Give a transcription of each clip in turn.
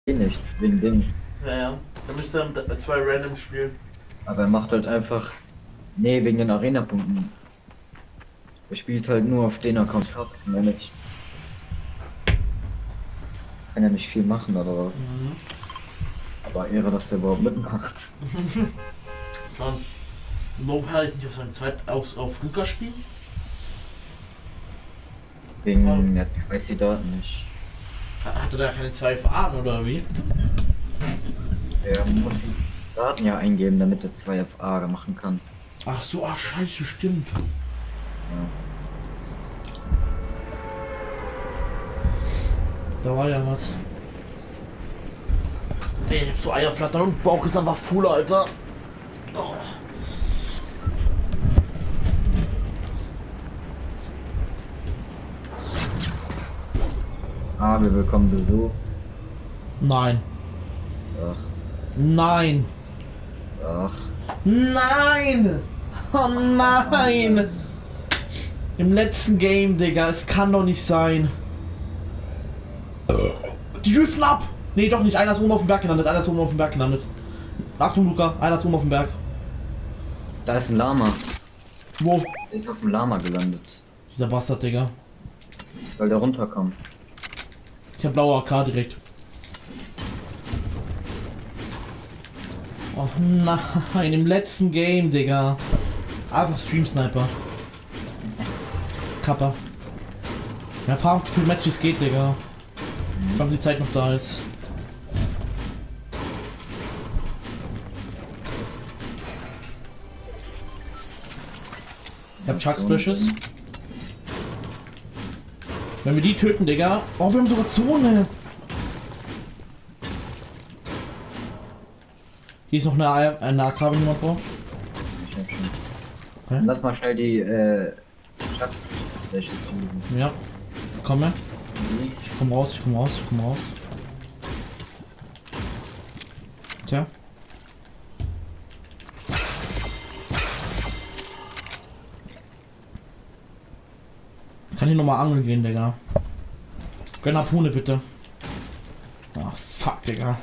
eh nichts, wegen Dings. Ja, ja. Da müsst ihr dann zwei Random spielen. Aber er macht halt einfach. Nee, wegen den Arena-Punkten. Er spielt halt nur auf den Account Cups, mehr nicht. Kann ja nicht viel machen oder was. Mhm. Aber Ehre, dass er überhaupt mitmacht. Und warum kann er jetzt nicht auf seinem auf Luca spielen? Wegen, ja, ich weiß die Daten nicht. Hat er da keine zwei Faden oder wie? Er muss die Daten ja eingeben, damit er 2 FA machen kann. Ach so, ach scheiße, stimmt. Ja. Da war ja was. Ey, ich hab so Eierflattern und Bauch ist einfach full, Alter. Oh. Ah, wir bekommen Besuch. Nein. Ach, Nein. ach. Nein! Oh nein! Im letzten Game, Digga, es kann doch nicht sein. Die driften ab! Nee, doch nicht. Einer ist oben auf dem Berg gelandet. Einer ist oben auf dem Berg gelandet. Achtung, Luca. Einer ist oben auf dem Berg. Da ist ein Lama. Wo? Er ist auf dem Lama gelandet. Dieser Bastard, Digga. Weil der runterkommt. Ich hab blaue AK direkt. Oh nein, im letzten Game, Digga. Einfach Stream Sniper. Kappa. Ja, paar so viel Match wie es geht, Digga. Ich hoffe, die Zeit noch da ist. Ich hab Chuck Splashes. Wenn wir die töten, Digga. Oh, wir haben sogar Zone. Hier ist noch eine AK, wenn jemand braucht. Ich hab schon. Okay. Lass mal schnell die Schatzfläche suchen. Ja. Komm her. Ich komm raus, ich komm raus, ich komm raus. Tja. Kann ich nochmal angeln gehen, Digga? Gönn Harpune bitte. Ach, fuck, Digga.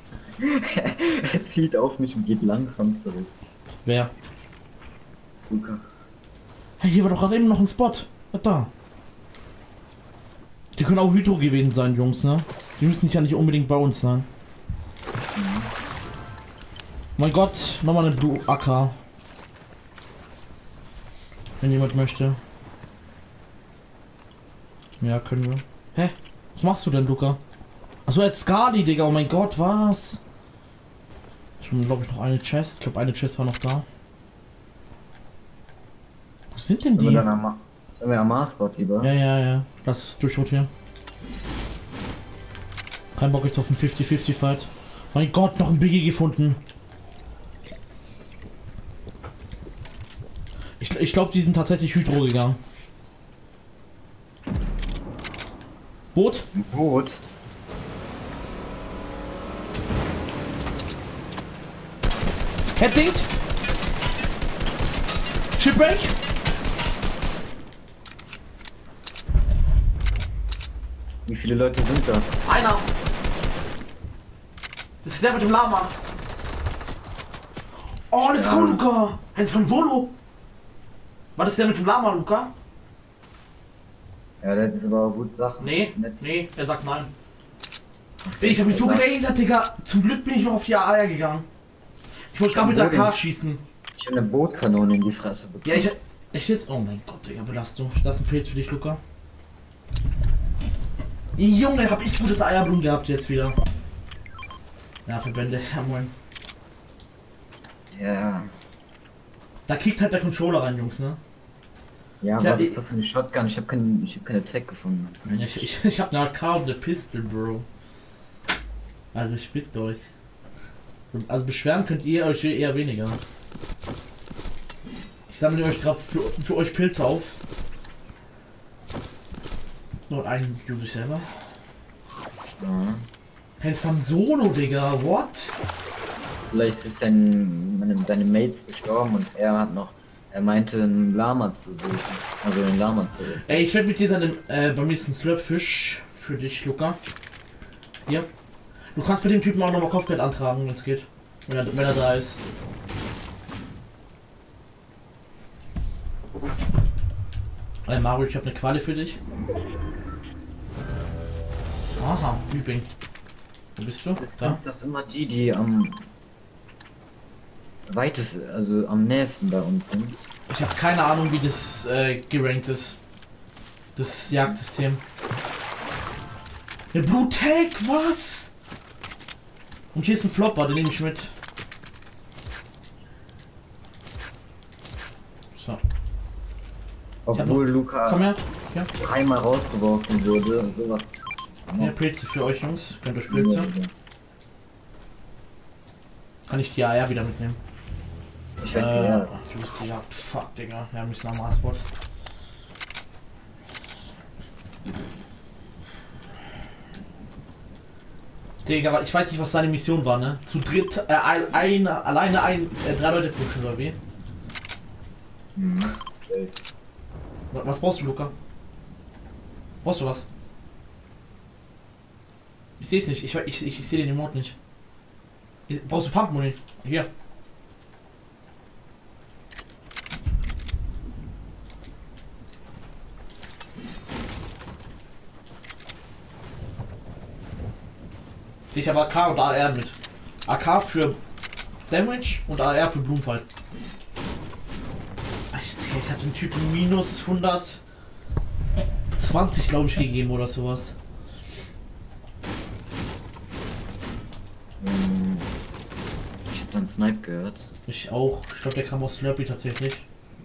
Er zieht auf mich und geht langsam zurück. Wer? Luca. Hey, hier war doch gerade eben noch ein Spot. Was da? Die können auch Hydro gewesen sein, Jungs, ne? Die müssen ja nicht unbedingt bei uns sein. Mein Gott, nochmal eine Blue AK. Wenn jemand möchte. Ja, können wir. Hä? Was machst du denn, Luca? Achso, jetzt Skadi, Digga. Oh mein Gott, was? Ich habe, glaube ich, noch eine Chest. Ich glaube, eine Chest war noch da. Wo sind denn die? Sollen wir am Mars-Spot lieber? Ja, ja, ja. Lass durchrotieren. Kein Bock jetzt auf einen 50-50 Fight. Mein Gott, noch ein Biggie gefunden. Ich glaube, die sind tatsächlich Hydro gegangen. Boot? Boot. Headlinkt. Shipwreck. Wie viele Leute sind da? Einer. Das ist der mit dem Lama. Oh, let's go, Luca. Eins von Volo. War das der mit dem Lama, Luca? Ja, der ist aber gut Sachen. Nee, Netz. nee, er sagt nein. Ich hab mich so gelasert, Digga. Zum Glück bin ich noch auf die Eier gegangen. Ich wollte gerade mit der AK schießen. Ich hab eine Bootkanone in die Fresse bekommen. Ja, ich jetzt. Oh mein Gott, Digga, Belastung. Das ist ein Pilz für dich, Luca. Junge, hab ich gutes Eierblumen gehabt jetzt wieder. Ja, Verbände, ja moin. Ja. Da kriegt halt der Controller rein, Jungs, ne? Ja, Ja, was ist das für eine Shotgun? Ich hab keine Tech gefunden. Ich hab eine AK und eine Pistol, Bro. Also ich bitte euch. Also beschweren könnt ihr euch eher weniger. Ich sammle euch gerade für euch Pilze auf. Und einen use ich selber. Ja. Hens von Solo, Digga, what? Vielleicht ist seine Mates gestorben und er meinte einen Lama zu suchen. Also einen Lama zu suchen. Ey, ich werde mit dir seinen, beim nächsten Slurpfisch für dich, Luca. Hier. Du kannst mit dem Typen auch nochmal Kopfgeld antragen, wenn es geht. Wenn er da ist. Hey Mario, ich habe eine Qualle für dich. Aha, Übing. Wo bist du? Das sind das immer die am weitesten, also am nächsten bei uns sind. Ich habe keine Ahnung, wie das gerankt ist. Das Jagdsystem. Der Blue Tag, was? Und hier ist ein Flopper, den nehme ich mit. So. Obwohl Luca Komm her. Ja. dreimal rausgeworfen wurde, sowas. Ja, Pilze für euch Jungs. Könnt ihr Pilze? Kann ich die AR wieder mitnehmen? Ich werde ach, du bist gejagt. Fuck, Digga. Wir haben mich nach Marspot. Digga, aber ich weiß nicht, was seine Mission war, ne? Zu dritt, alleine drei Leute pushen oder wie? safe. Was brauchst du, Luca? Brauchst du was? Ich sehe es nicht. Ich sehe den Emote nicht. Brauchst du Pumpmuni? Hier. Ich habe AK und AR mit. AK für Damage und AR für Blumenfall. Ich hatte den Typen minus 120, glaube ich, gegeben oder sowas. Ich habe dann Snipe gehört. Ich auch. Ich glaube, der kam aus Slurpee tatsächlich.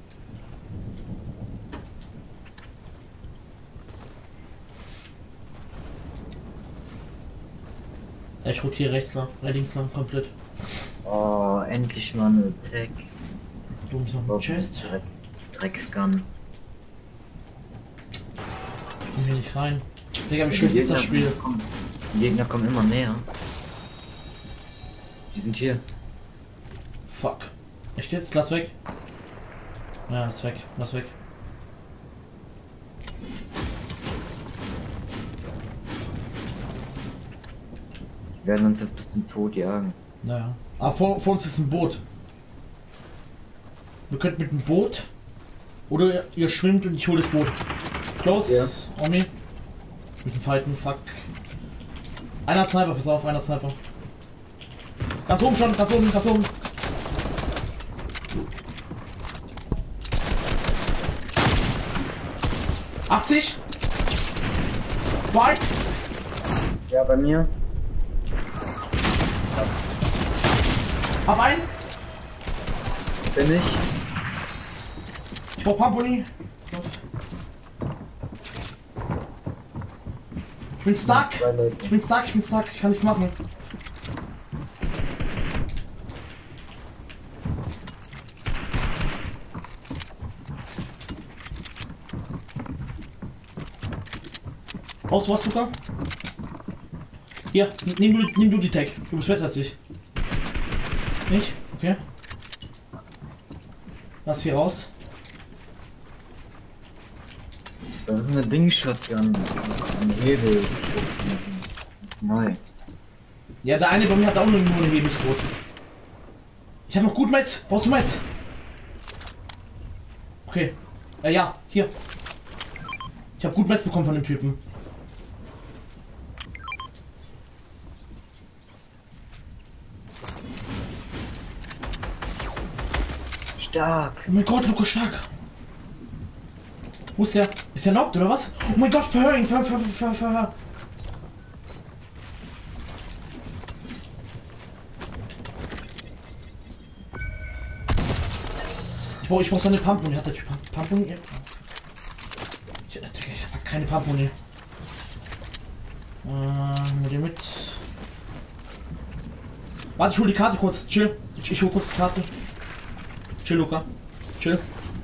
Ich rotiere rechts lang, links lang komplett. Oh, endlich mal eine Tag. Du bist noch ein Chest. Drecksgun. Ich komm hier nicht rein. Digga, wie schön ist das Spiel. Die Gegner kommen immer näher. Die sind hier. Fuck. Echt jetzt? Lass weg. Ja, lass weg. Lass weg. Die werden uns jetzt bis zum Tod jagen. Naja. Aber vor uns ist ein Boot. Wir könnt mit dem Boot. Oder ihr schwimmt und ich hole das Boot. Close, ja. Omi. Müssen fighten, fuck. Einer Sniper, pass auf, einer Sniper. Ganz oben schon, ganz oben, ganz oben. »80! White! Ja, bei mir. Hab einen! Bin ich. Ich brauch Pamponi. Ich bin stuck! Ich bin stuck, ich bin stuck, ich kann nichts machen. Brauchst du was, Luca? Hier, nimm du die Tag. Du bist besser als ich. Nicht? Okay. Lass hier raus. Das ist eine Ding-Shotgun. Ein Hebel. Das ist neu. Ja, der eine bei mir hat auch nur eine Hebelschrot. Ich habe noch gut Metz. Brauchst du Metz? Okay. Ja, hier. Ich habe gut Metz bekommen von dem Typen. Stark. Oh mein Gott, Luca, stark. Wo ist der? Ist der knockt oder was? Oh mein Gott, verhör ihn, verhör. Ich brauch seine Pumpmuni. Hat der Typ Pumpmuni? Ich hab keine Pumpmuni. Nimm den mit. Warte, ich hol die Karte kurz. Chill. Ich hol kurz die Karte. Chill, Luca. Chill.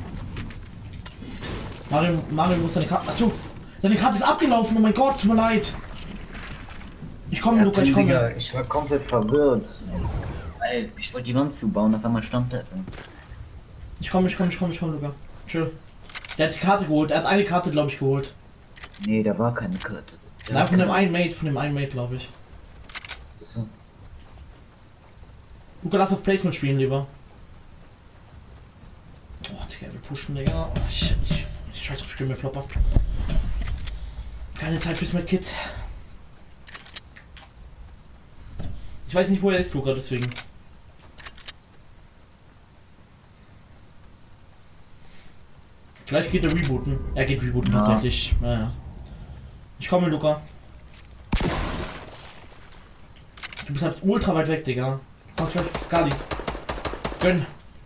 Mario muss seine Karte. Achso, deine Karte ist abgelaufen. Oh mein Gott, tut mir leid. Ich komme, Ja, Luca, ich komme. Ich war komplett verwirrt. Ey, ich wollte die Wand zubauen, auf einmal stand der. Ich komme, Luca. Chill. Der hat die Karte geholt. Er hat eine Karte, glaube ich, geholt. Nee, da war keine Karte. Nein, von dem einen Mate, glaube ich. Achso. Luca, lass auf Placement spielen lieber. Oh, Digga, wir pushen, Digga. Oh, ich scheiß auf Stimme, Flopper. Keine Zeit fürs Medkit. Ich weiß nicht, wo er ist, Luca, deswegen. Vielleicht geht er rebooten. Er geht rebooten, ja. Tatsächlich. Naja. Ich komme, Luca. Du bist halt ultra weit weg, Digga. Komm, vielleicht Skali. Gönn.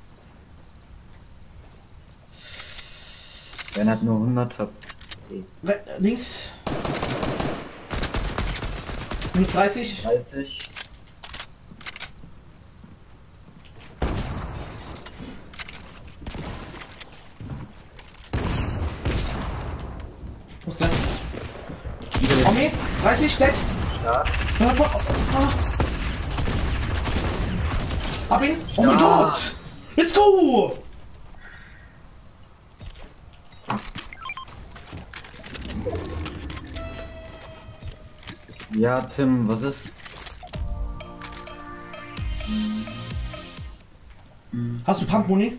Ben hat nur 100 Top. Links. Minus 30. 30. Wo ist der? Armee, 30, dead. Stark. Hab ihn. Oh mein Gott. Let's go. Ja, Tim, was ist? Hast du Pumpmuni?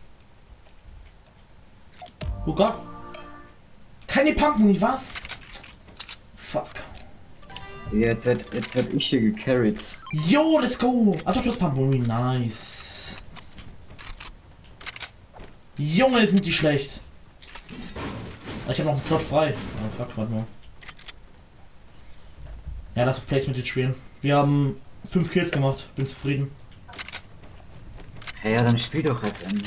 Luca? Keine Pumpmuni, was? Fuck. Jetzt werd ich hier gecarried. Yo, let's go! Ach doch, du hast Pumpmuni, nice. Junge, sind die schlecht. Ich habe noch einen Slot frei. Oh, fuck, warte mal. Ja, lass Placement jetzt spielen. Wir haben 5 Kills gemacht, bin zufrieden. Hey, ja, dann spiel doch halt an.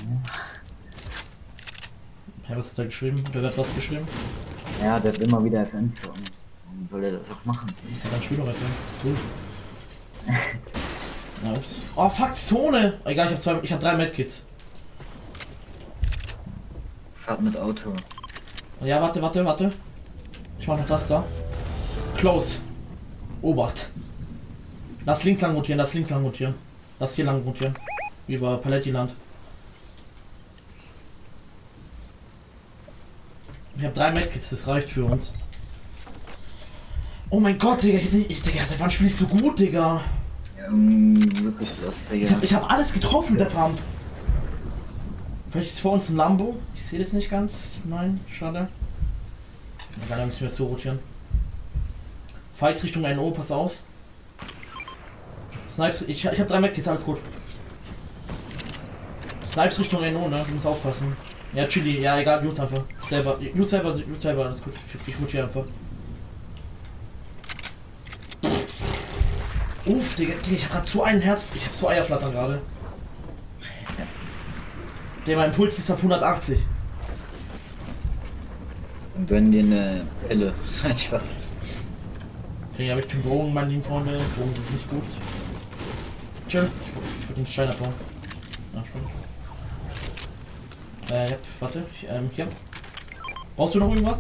Ja, was hat er geschrieben? Oder wer hat was geschrieben? Ja, der hat immer wieder FN zocken. Warum soll er das auch machen? Ja, dann spiel doch weiter. Cool. Ja, ups. Oh fuck, Zone! Egal, ich hab 3 Medkits. Fahrt mit Auto. Ja, warte. Ich mach noch das da. Close. Obacht. Lass links lang rotieren. Lass hier lang rotieren. Über Palettiland. Ich habe 3 Medkits, das reicht für uns. Oh mein Gott, Digga, Digga, seit wann spiele ich so gut, Digga? Ja, wirklich los, Digga. Ich hab alles getroffen mit der Pump. Vielleicht ist vor uns ein Lambo. Ich sehe das nicht ganz. Nein, schade. Egal, dann müssen wir jetzt so rotieren. Fights Richtung NO, pass auf. Snipes, ich hab 3 Medkits, alles gut. Snipes Richtung NO, ne? Du musst aufpassen. Ja, Chili, ja egal, use einfach. Use selber, alles gut. Ich rotiere einfach. Uff, Digga, ich hab grad so ein Herz, ich hab so Eierflattern gerade. Der mein Impuls ist auf 180. Und gönn dir eine Pelle. Einfach. Okay, aber ich bin Drogen, meine lieben Freunde. Drogen sind nicht gut. Chill. Ich würde den Stein abbauen. Ja, schon. Ja, warte. Hier. Brauchst du noch irgendwas?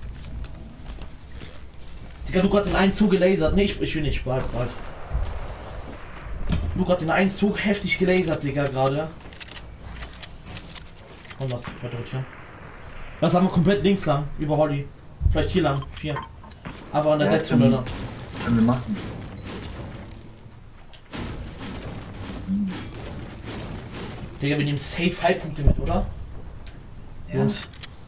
Digga, Luca hat den einen Zug gelasert. Nee, ich will nicht. Bald. Luca hat den einen Zug heftig gelasert, Digga, gerade. Komm, was? Weiter hier. Das haben wir komplett links lang. Über Holly. Vielleicht hier lang. Hier. Aber an der Dead Zone da. Können wir machen. Digga, wir nehmen safe Punkte mit, oder? Ja. Jungs.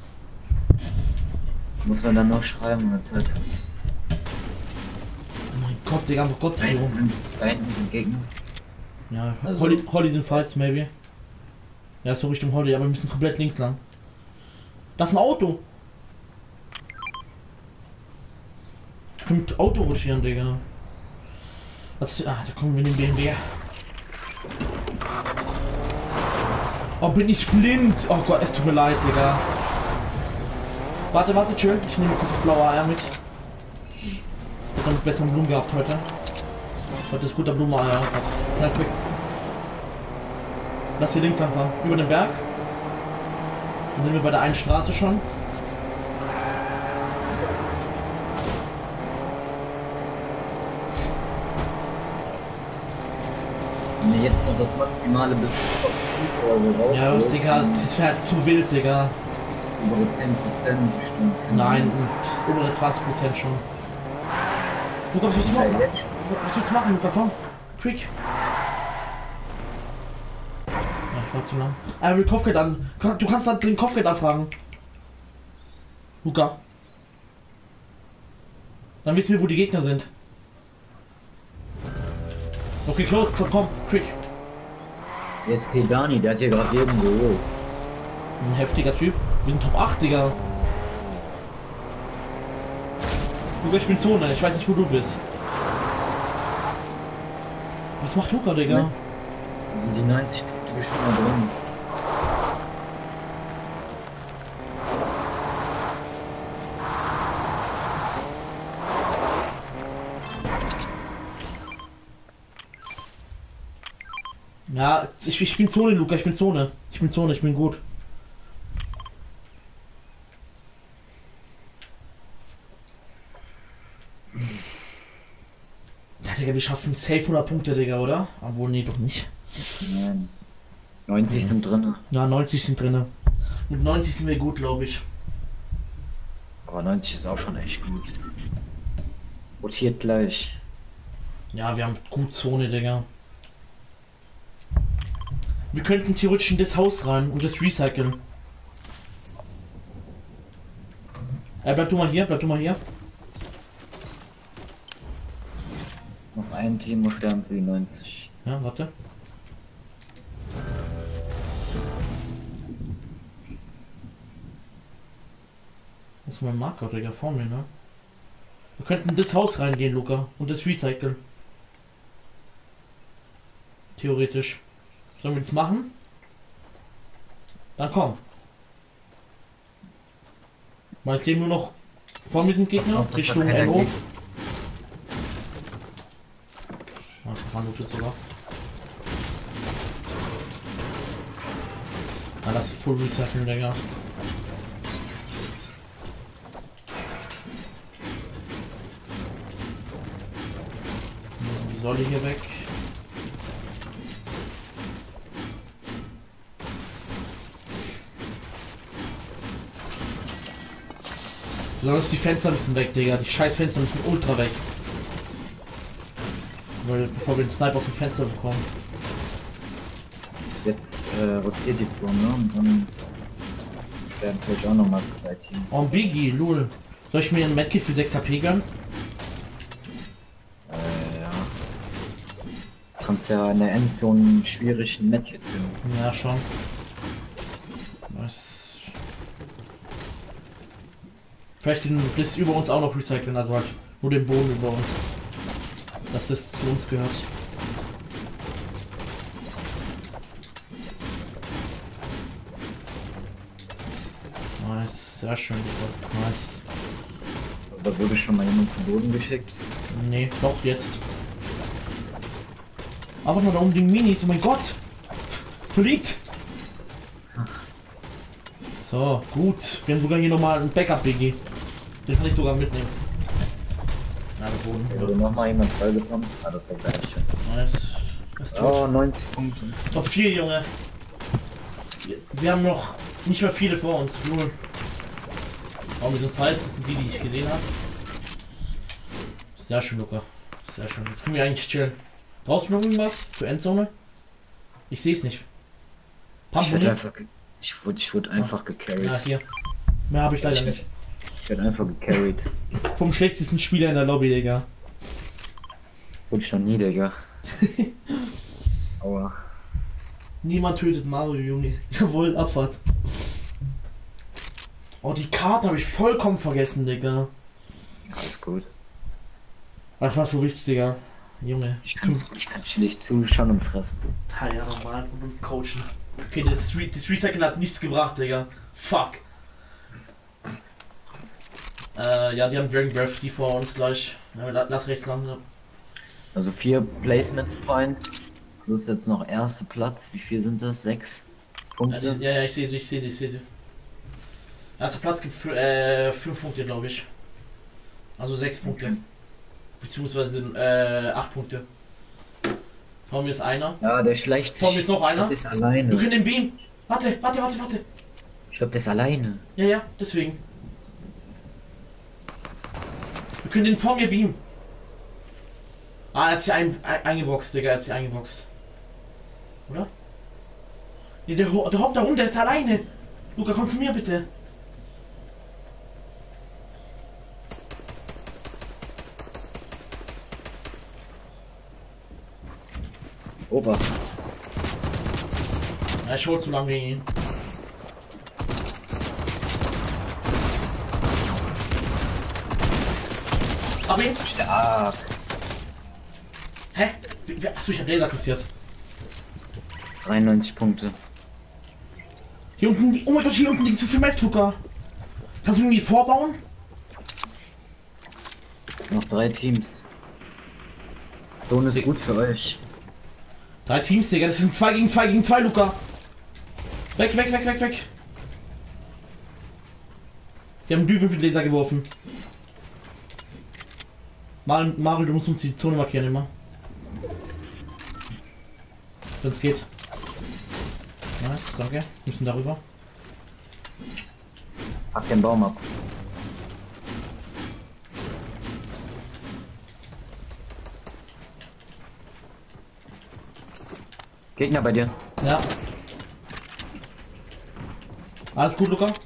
Muss man dann noch schreiben, wenn er Zeit ist. Oh mein Gott, Digga, oh Gott, Da hinten sind Gegner. Ja, Also, Holly sind Fights, maybe. Ja, so Richtung Holly, aber wir müssen komplett links lang. Das ist ein Auto. Ich kann mit Auto rotieren, Digga. Was? Da kommen wir in den BMW. Oh, bin ich blind? Oh Gott, es tut mir leid, Digga. Warte, chill. Ich nehme kurz das blaue Eier mit. Ich hab damit besseren Blumen gehabt heute. Heute ist guter Blumeneier. Ja, quick. Lass hier links anfangen. Über den Berg. Dann sind wir bei der einen Straße schon. Wenn wir jetzt noch das Maximale bis raus. Ja, Digga, das wäre halt zu wild, Digga. Über 10% bestimmt. Nein, über 20% schon. Du kommst nicht Ja, mal. jetzt Was willst du machen, Luca? Komm. Quick. Ja, ich war zu lang. Er will Kopfgeld an. Du kannst dann den Kopfgeld anfragen. Luca. Dann wissen wir, wo die Gegner sind. Okay, close, komm, quick. Jetzt Dani, der hat hier gerade jeden geholt. Ein heftiger Typ. Wir sind Top 8, Digga. Luca, ich bin Zone, ich weiß nicht, wo du bist. Was macht Luca, Digga? Also die 90 Punkte schon mal drin. Ja, ich bin Zone, Luca, ich bin Zone. Ich bin Zone, ich bin gut. Ja, Digga, wir schaffen safe 100 Punkte, Digga, oder? Obwohl, nee, doch nicht. Nein. 90 sind drin. Ja, 90 sind drin. Mit 90 sind wir gut, glaube ich. Aber 90 ist auch schon echt gut. Rotiert gleich. Ja, wir haben gut Zone, Digga. Wir könnten theoretisch in das Haus rein und das recyceln. Bleib du mal hier, bleib du mal hier. Noch ein Team sterben für die 90. Ja, warte. Das ist mein Marker, Digga, vor mir, ne? Wir könnten in das Haus reingehen, Luca, und das recyceln. Theoretisch. Sollen wir das machen? Dann komm. Mal es leben nur noch. Vor mir sind Gegner, Richtung NO. Ja, man tut es sogar. Ah, das ist Full Recycling, Digga. Die Säule hier weg. Besonders die Fenster müssen weg, Digga. Die scheiß Fenster müssen ultra weg. Weil, bevor wir den Sniper aus dem Fenster bekommen. Jetzt rotiert die Zone und dann werden vielleicht auch nochmal 2 Teams. Oh, Biggie, lul. Soll ich mir ein Medkit für 6 HP gönnen? Ja. Du kannst ja in der Endzone schwierig ein Medkit finden. Ja, schon. Was? Vielleicht den Bliss über uns auch noch recyceln, also halt nur den Boden über uns. Dass das zu uns gehört. Nice, sehr schön, nice. Da wurde schon mal jemand zum Boden geschickt. Nee, doch jetzt. Aber nur da oben die Minis, oh mein Gott! Fliegt! So, gut. Wir haben sogar hier nochmal ein Backup-BG. Den kann ich sogar mitnehmen. Na, der Boden. Da wurde nochmal jemand freigekommen. Ah, das ist der gleiche. Nice. Das Oh, 90 Punkte. Top 4, Junge. Wir haben noch nicht mehr viele vor uns. Nur. Oh, wir sind falsch. Das sind die, die ich gesehen habe. Sehr schön, Luca. Sehr schön. Jetzt können wir eigentlich chillen. Brauchst du noch irgendwas für Endzone? Ich sehe es nicht. Ich wurde einfach gecarried. Ja, hier. Mehr habe ich leider nicht. Ich werde einfach gecarried. Vom schlechtesten Spieler in der Lobby, Digga. Wurde ich noch nie, Digga. Aua. Niemand tötet Mario, Junge. Jawohl, Abfahrt. Oh, die Karte habe ich vollkommen vergessen, Digga. Alles gut. Das war so wichtig, Digga. Junge. Ich kann chillig zuschauen und fressen. Ja, normal und uns coachen. Okay, das Recyceln hat nichts gebracht, Digga. Fuck. Ja, die haben Dragon Breath, die vor uns gleich. Ja, lass rechts lang. Also 4 Placements Points. Plus jetzt noch erster Platz. Wie viel sind das? 6 Punkte? Ja, ich sehe sie. Erster Platz gibt für 5 Punkte, glaube ich. Also 6 Punkte. Okay. Beziehungsweise 8 Punkte. Vor mir ist einer. Ja, der schleicht sich. Vor mir ist noch einer. Ich glaub, der ist alleine. Wir können den Beam. Warte. Ich glaube, der ist alleine. Ja, deswegen. Wir können den vor mir beamen. Ah, er hat sich eingeboxt, Digga, er hat sich eingeboxt. Oder? Nee, der hoppt da rum, der ist alleine. Luca, komm zu mir bitte. Ober. Ja, ich hol zu lange gegen ihn. Hab ihn. Stark. Hä? Achso, ich hab Laser kassiert. 93 Punkte. Hier unten, oh mein Gott, hier unten liegt zu viel Metz, Luca. Kannst du irgendwie vorbauen? Noch 3 Teams. Zone ist gut für euch. 3 Teams, Digga, das sind 2 gegen 2, Luca. Weg. Die haben Düvel mit Laser geworfen. Mario, du musst uns die Zone markieren immer. Wenn es geht. Nice, danke. Wir müssen darüber. Pack den Baum ab. Gegner bei dir. Ja. Alles gut, Luca?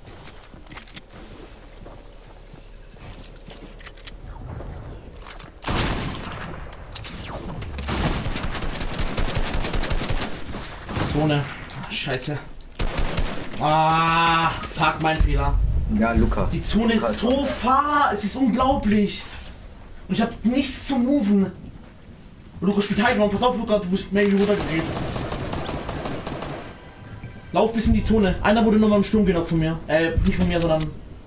Zone. Ah, scheiße. Ah, fuck, mein Fehler. Ja, Luca. Die Zone ist so far, es ist unglaublich. Und ich habe nichts zum Moven. Luca spielt Heidmann, pass auf, Luca, du bist mehr runtergegeben. Lauf bis in die Zone. Einer wurde nur mal im Sturm genockt von mir. Nicht von mir, sondern...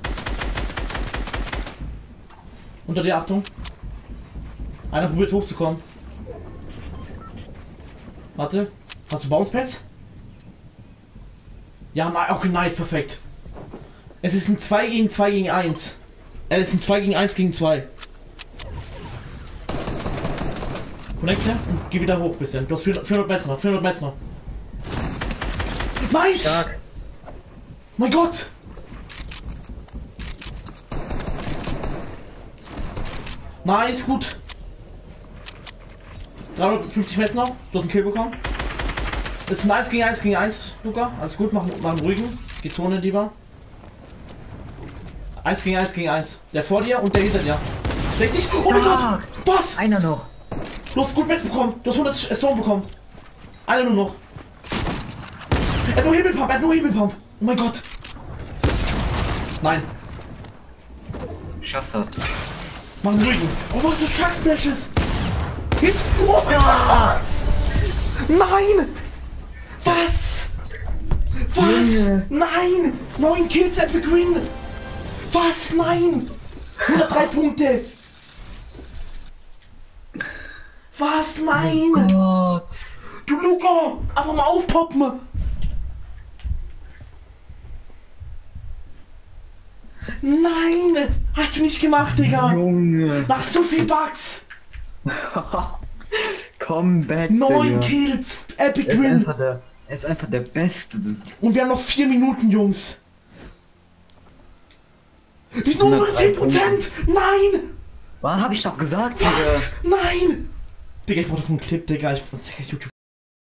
Unter dir, Achtung. Einer probiert hochzukommen. Warte. Hast du Bounce Pads? Ja, okay, nice, perfekt. Es ist ein 2 gegen 2 gegen 1. Es ist ein 2 gegen 1 gegen 2. Connecte und geh wieder hoch bisschen. Du hast 400 Metz noch, 400 Metz noch. Nice! Stark. Mein Gott! Nice, gut. 350 Metz noch. Du hast einen Kill bekommen. Jetzt ein 1 gegen 1, Luca. Alles gut, mach einen ruhigen. Die Zone lieber. 1 gegen 1. Der vor dir und der hinter dir. 60. Oh mein Gott! Was? Einer noch. Du hast gut Metz bekommen. Du hast 100 Stone bekommen. Einer nur noch. Er hat nur Hebelpump. Oh mein Gott. Nein. Du schaffst das. Mach einen ruhigen. Oh, was ist das? Chuck Splashes. Hit. Oh mein Gott. Nein. Was? Nein. 9 Kills, Epic Win. Was? Nein. 103 Punkte. Was? Nein. Oh Gott. Du Luca. Einfach mal aufpoppen. Nein! Hast du nicht gemacht, Digga! Junge! Nach so viel Bugs! Comeback, 9 Kills! Epic Win! Er ist einfach der Beste. Und wir haben noch 4 Minuten, Jungs! Wir sind nur 10%! Nein! Was hab ich doch gesagt, Was? Nein! Digga, ich brauch doch einen Clip, Digga. Ich brauch YouTube.